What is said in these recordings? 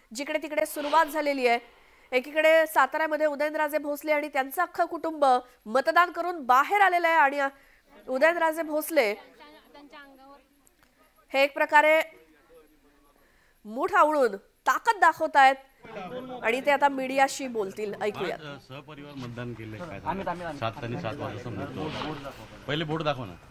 जिकडे तिकडे सुरुवात झालेली आहे। एकीकडे साताऱ्यामध्ये उदयनराजे भोसले आणि त्यांचं अख्खं कुटुंब मतदान करून बाहेर आलेलं आहे आणि उदयनराजे भोसले हे एक प्रकारे मूठ आवळून ताकद दाखवतायत आणि ते आता मीडियाशी बोलतील। ऐकूया। सहपरिवार मतदान केले काय 7 आणि 7 वाजता पहिले बोर्ड दाखव ना।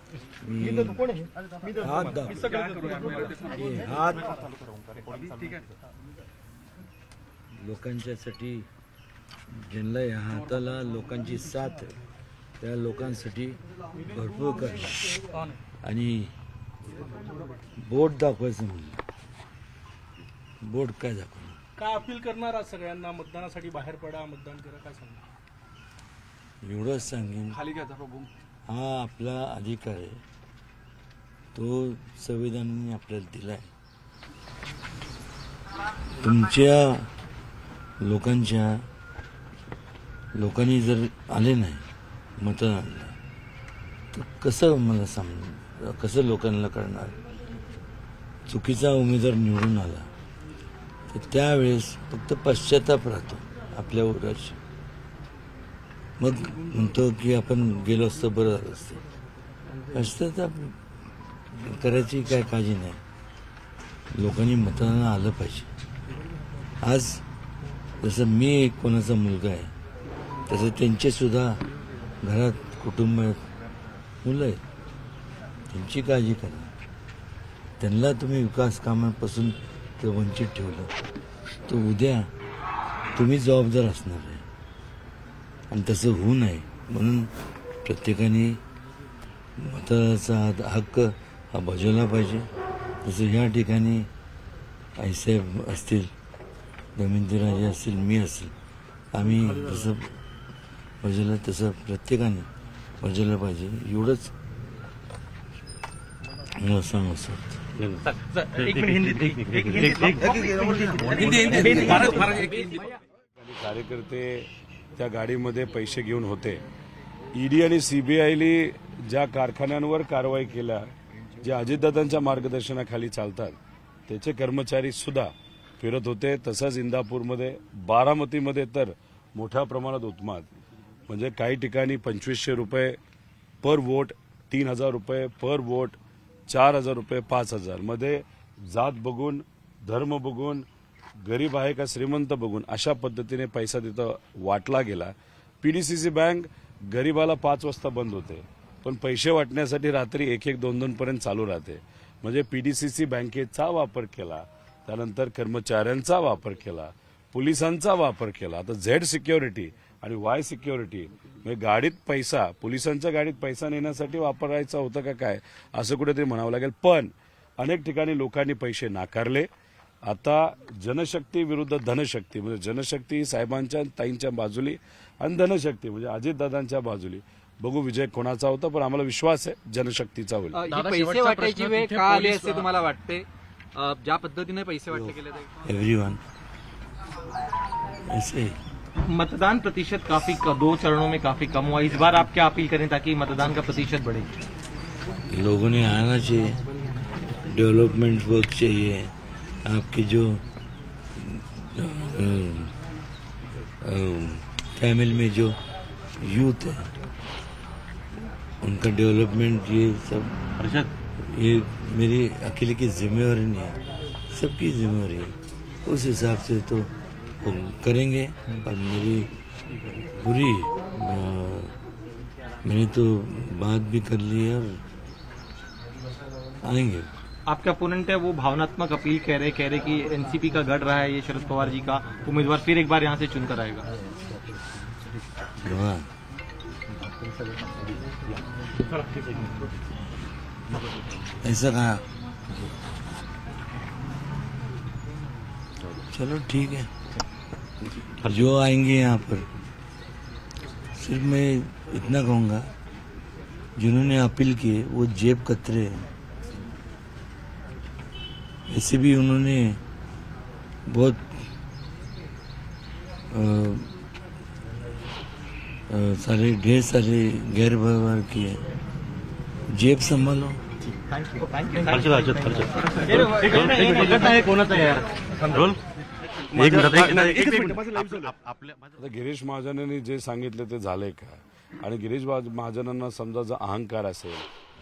लोकांच्यासाठी ज्यांना या हाताला लोकांची साथ आहे त्या लोकांसाठी भरपूर करणार आणि बोट दाखवायचं म्हणलं। बोट काय दाखवणार? काय अपील करणार सगळ्यांना मतदानासाठी बाहेर पडा मतदान करा काय सांगणार? एवढंच सांगेन खाली घ्या प्रभू। हा आपला अधिकार आहे तो संविधानाने आपल्याला दिलाय। तुमच्या लोकांनी जर आले नाही मतदानाला तर कसं मला समज कसं लोकांना कळणार? चुकीचा उमेदवार निवडून आला तर त्यावेळेस फक्त पश्चाताप राहतो आपल्या उराशी। मग म्हणतो की आपण गेलो असतं बरं झालं असतं। पश्चाताप करायची काय काळजी नाही। लोकांनी मतदानाला आलं पाहिजे। आज जसं मी कोणाचा मुलगा आहे तसं त्यांचे सुद्धा घरात कुटुंब आहेत, मुलं आहेत, त्यांची काळजी करा। त्यांना तुम्ही विकास कामांपासून जर वंचित ठेवलं तर उद्या तुम्ही जबाबदार असणार आहे आणि तसं होऊ नये म्हणून प्रत्येकाने मतदानाचा हक्क हा बजावला पाहिजे। तसं ह्या ठिकाणी आईसाहेब असतील, दमिंद्रराजे असतील, मी असेल, आम्ही जसं बजावलं तसं प्रत्येकाने बजावलं पाहिजे एवढंच मला सांगू शकतो। कार्यकर्ते त्या गाडीमध्ये पैसे घेऊन होते। ईडी आणि सीबीआयने ज्या कारखान्यांवर कारवाई केल्या ज्या अजितदादांच्या मार्गदर्शनाखाली चालतात त्याचे कर्मचारी सुद्धा फिरत होते। तसंच इंदापूरमध्ये, बारामतीमध्ये तर मोठ्या प्रमाणात उत्माद, म्हणजे काही ठिकाणी 2500 रुपये पर वोट, 3000 रुपये पर वोट, 4000 रुपये, 5000 मध्ये जात बघून, धर्म बघून, गरीब आहे का श्रीमंत बघून अशा पद्धतीने पैसा तिथं वाटला गेला। पीडीसीसी बँक गरीबाला 5 वाजता बंद होते पण पैसे वाटण्यासाठी रात्री 1-1, 2-2 पर्यंत चालू राहते। म्हणजे पीडीसीसी बँकेचा वापर केला, त्यानंतर कर्मचाऱ्यांचा वापर केला, पोलिसांचा वापर केला। आता झेड सिक्युरिटी आणि वाय सिक्युरिटी म्हणजे गाडीत पैसा, पोलिसांच्या गाडीत पैसा नेण्यासाठी वापरायचा होता का काय असं कुठेतरी म्हणावं लागेल। पण अनेक ठिकाणी लोकांनी पैसे नाकारले। आता जनशक्ती विरुद्ध धनशक्ती, म्हणजे जनशक्ती साहेबांच्या ताईंच्या बाजूली आणि धनशक्ती म्हणजे अजितदादांच्या बाजूली। बघू विजय कोणाचा होता पण आम्हाला विश्वास आहे जनशक्तीचा होईल। पैसे वाटायची वेळ का आली असे तुम्हाला वाटते? ज्या पद्धतीने पैसे वाटले गेले एवरीवन ऐसे मतदान प्रतिशत काफी 2 चरणों में काफी कम हुआ। इस बार आप क्या अपील करें ताकि मतदान का प्रतिशत बढ़े? लोगों ने आना चाहिए, डेवलपमेंट वर्क चाहिए। आपके जो फैमिली में जो यूथ है उनका डेवलपमेंट, ये सब ये मेरी अकेले की जिम्मेवारी नहीं है, सबकी जिम्मेवारी है। उस हिसाब से तो वो करेंगे। और मेरी पूरी मैंने तो बात भी कर ली है और आएंगे। आपके अपोनेंट है वो भावनात्मक अपील कह रहे कि एनसीपी का गढ़ रहा है ये शरद पवार जी का उम्मीदवार फिर एक बार यहाँ से चुनकर आएगा। ऐसा कहा, चलो ठीक है, जो आएंगे यहाँ पर। सिर्फ मैं इतना कहूँगा जिन्होंने अपील की वो जेब कतरे हैं। ऐसे भी उन्होंने बहुत सारे ढेर सारे गैर व्यवहार किए। जेब संभालो। थँक्यू। आता गिरीश महाजनांनी जे सांगितलं ते झालंय का? आणि गिरीश महाजनांना समजा जर अहंकार असेल,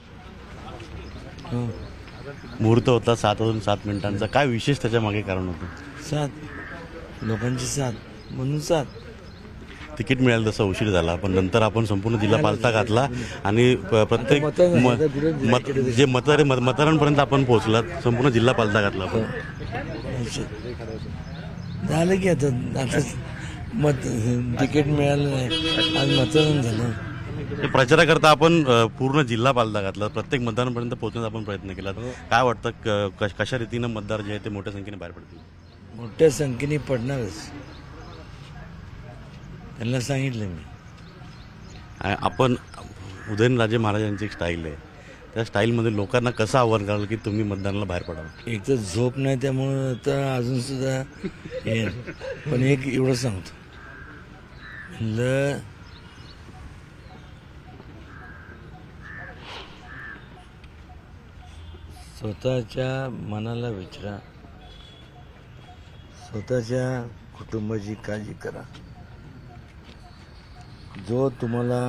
मुहूर्त होता 7 काय विशेष त्याच्या मागे कारण होतं? साथ, लोकांची साथ म्हणून साथ. तिकीट मिळालं तसा उशीर झाला, पण नंतर आपण संपूर्ण जिल्हा पालथा घातला आणि प्रत्येक जे मतदारांपर्यंत आपण पोहोचलात, संपूर्ण जिल्हा पालथा घातला आपण. झालं की आता तिकीट मिळालं नाही, आज मतदान झालं. हे प्रचाराकरता आपण पूर्ण जिल्हा पालथा घातला, प्रत्येक मतदारांपर्यंत पोहोचण्याचा आपण प्रयत्न केला. काय वाटतं कशा रीतीनं मतदार जे आहे ते मोठ्या संख्येने बाहेर पडतील? मोठ्या संख्येने पडणारच, त्यांना सांगितलं मी. आपण उदयनराजे महाराजांची एक स्टाईल आहे, त्या स्टाईलमध्ये लोकांना कसं आव्हान कराल की तुम्ही मतदानाला बाहेर पडावं? एक तर झोप नाही, त्यामुळं तर अजून सुद्धा हे. पण एक एवढं सांगतो, म्हणलं स्वतःच्या मनाला विचारा, स्वतःच्या कुटुंबाची काळजी करा. जो तुम्हाला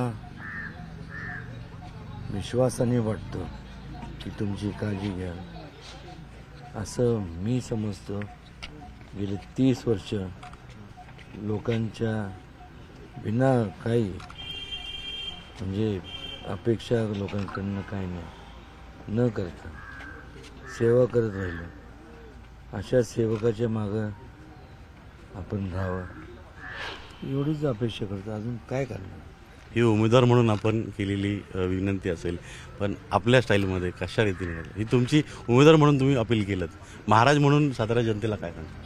विश्वासाने वाटतो की तुमची काळजी घ्या, असं मी समजतो. गेले 30 वर्ष लोकांच्या बिना काही म्हणजे अपेक्षा लोकांकडनं काही नाही न करता सेवा करत राहिलो. अशा सेवकाच्या मागं आपण राहावं एवढीच अपेक्षा करतो, अजून काय करणार. ही उमेदवार म्हणून आपण केलेली विनंती असेल, पण आपल्या स्टाईलमध्ये कशा रीतीने ही तुमची उमेदवार म्हणून तुम्ही अपील केलं, महाराज म्हणून सातारा जनतेला काय सांगता?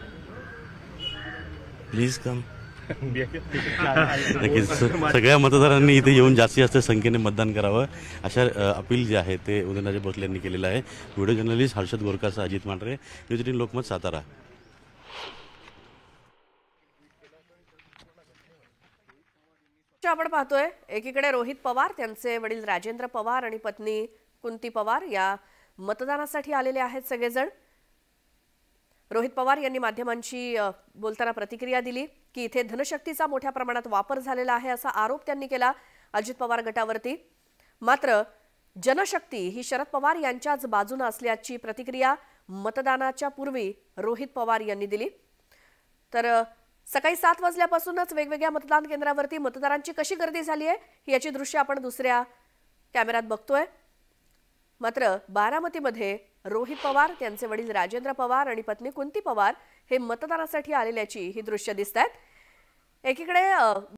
Please come. नक्कीच सगळ्या मतदारांनी इथे येऊन जास्तीत जास्त संख्येने मतदान करावं, अशा अपील जे आहे ते उदयनराजे भोसले यांनी केलेलं आहे. व्हिडिओ जर्नलिस्ट हर्षद गोरकासह अजित मांढरे, न्यूज 18 लोकमत, सातारा. आपण पाहतोय एकीकडे रोहित पवार, त्यांचे वडील राजेंद्र पवार आणि पत्नी कुंती पवार या मतदानासाठी आलेले आहेत सगळेजण. रोहित पवार यांनी माध्यमांशी बोलताना प्रतिक्रिया दिली की इथे धनशक्तीचा मोठ्या प्रमाणात वापर झालेला आहे असा आरोप त्यांनी केला अजित पवार गटावरती. मात्र जनशक्ती ही शरद पवार यांच्याच बाजूने असल्याची प्रतिक्रिया मतदानाच्या पूर्वी रोहित पवार यांनी दिली. तर सकाळी 7 वाजल्यापासूनच वेगवेगळ्या मतदान केंद्रावरती मतदारांची कशी गर्दी झाली आहे याची दृश्य आपण दुसऱ्या कॅमेऱ्यात बघतोय. मात्र बारामतीमध्ये रोहित पवार, त्यांचे वडील राजेंद्र पवार आणि पत्नी कुंती पवार हे मतदानासाठी आलेल्याची ही दृश्य दिसत आहेत. एकीकडे